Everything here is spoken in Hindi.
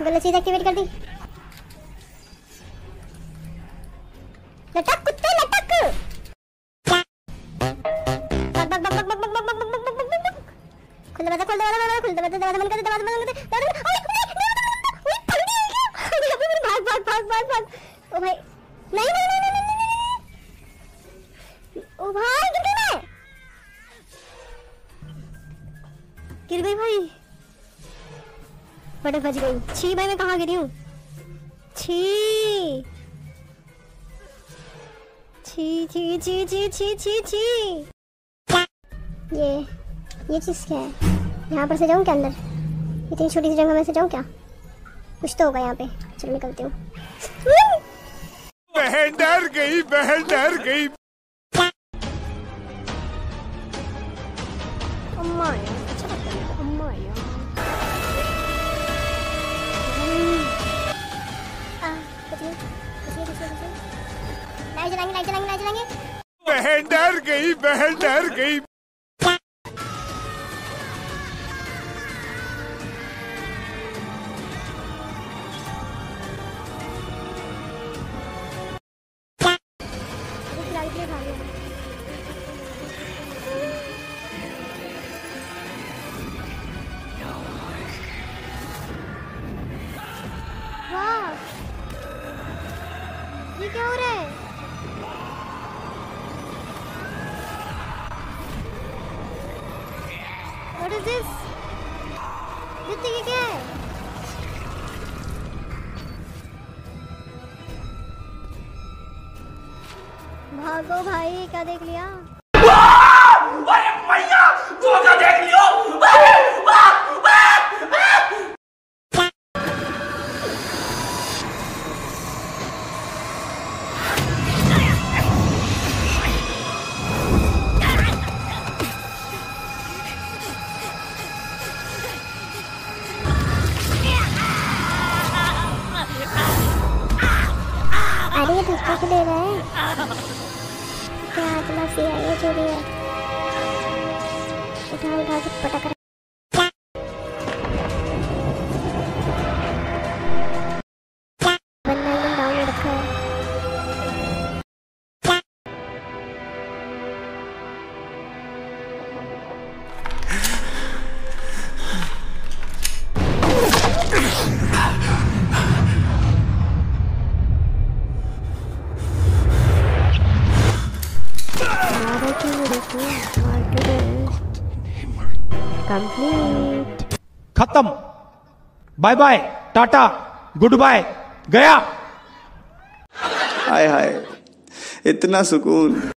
गलत चीज एक्टिवेट कर दी। लटक कुत्ते लटक। खोल दरवाजा खोल दरवाजा खोल दरवाजा दरवाजा बंद कर दे दरवाजा बंद कर दे। भाग भाग भाग भाग भाग। ओ भाई नहीं नहीं नहीं नहीं नहीं। ओ भाई गिर गई मैं। गिर गई भाई। बड़े बच गई। छी भाई मैं कहाँ गिरी हूँ। छी छी छी छी छी छी छी छी। ये चीज क्या है? यहाँ पर से जाऊँ क्या अंदर? इतनी छोटी सी जगह में से जाऊँ क्या? कुछ तो होगा यहाँ पे। चलो निकलती हूँ। बहन डर गई, बहन डर गई। अम्मा यार अच्छा लगता है अम्मा यार। लाइट जलाएंगे लाइट जलाएंगे लाइट जलाएंगे। बहन डर गई, बहन डर गई। ये क्या हो रहा है? What is this? ये क्या है? भागो भाई क्या देख लिया? अरे मैया तू क्या देख लियो? अरे ये दूसरे को दे रहा है क्या? आत्मा सी है ये जो भी है। उठा उठा के पटक रहा। बंदा एकदम डाउन हो रखा है। कंप्लीट। खत्म। बाय बाय टाटा गुड बाय गया। हाय हाय इतना सुकून।